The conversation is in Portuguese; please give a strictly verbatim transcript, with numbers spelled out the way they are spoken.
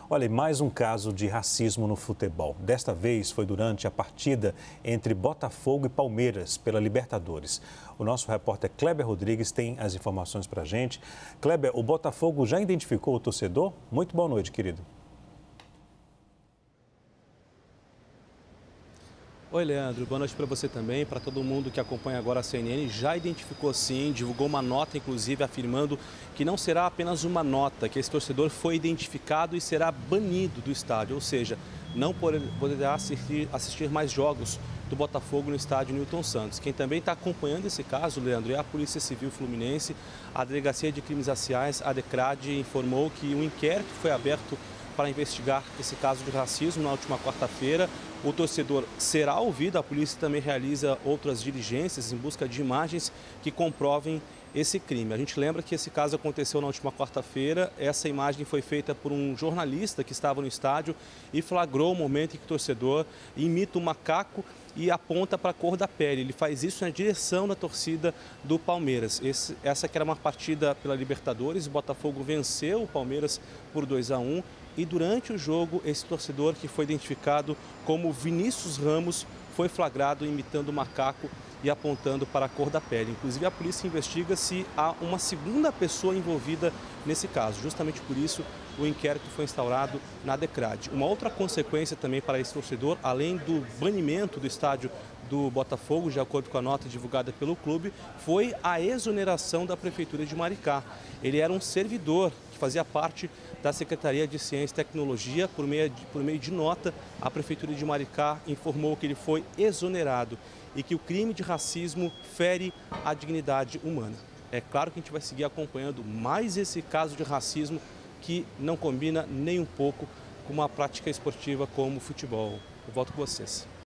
Olha, e mais um caso de racismo no futebol. Desta vez foi durante a partida entre Botafogo e Palmeiras pela Libertadores. O nosso repórter Kleber Rodrigues tem as informações para a gente. Kleber, o Botafogo já identificou o torcedor? Muito boa noite, querido. Oi, Leandro. Boa noite para você também, para todo mundo que acompanha agora a C N N. Já identificou sim, divulgou uma nota, inclusive, afirmando que não será apenas uma nota, que esse torcedor foi identificado e será banido do estádio, ou seja, não poderá assistir, assistir mais jogos do Botafogo no estádio Newton Santos. Quem também está acompanhando esse caso, Leandro, é a Polícia Civil Fluminense. A Delegacia de Crimes Raciais, a DECRAD, informou que um inquérito foi aberto para investigar esse caso de racismo na última quarta-feira. O torcedor será ouvido, a polícia também realiza outras diligências em busca de imagens que comprovem esse crime. A gente lembra que esse caso aconteceu na última quarta-feira. Essa imagem foi feita por um jornalista que estava no estádio e flagrou o momento em que o torcedor imita um macaco e aponta para a cor da pele. Ele faz isso na direção da torcida do Palmeiras. Esse, essa que era uma partida pela Libertadores, o Botafogo venceu o Palmeiras por dois a um. E durante o jogo, esse torcedor, que foi identificado como Vinícius Ramos, foi flagrado imitando o macaco e apontando para a cor da pele. Inclusive, a polícia investiga se há uma segunda pessoa envolvida nesse caso. Justamente por isso, o inquérito foi instaurado na DECRAD. Uma outra consequência também para esse torcedor, além do banimento do estádio do Botafogo, de acordo com a nota divulgada pelo clube, foi a exoneração da Prefeitura de Maricá. Ele era um servidor que fazia parte da Secretaria de Ciência e Tecnologia. Por meio de, por meio de nota, a Prefeitura de Maricá informou que ele foi exonerado e que o crime de racismo fere a dignidade humana. É claro que a gente vai seguir acompanhando mais esse caso de racismo que não combina nem um pouco com uma prática esportiva como o futebol. Eu volto com vocês.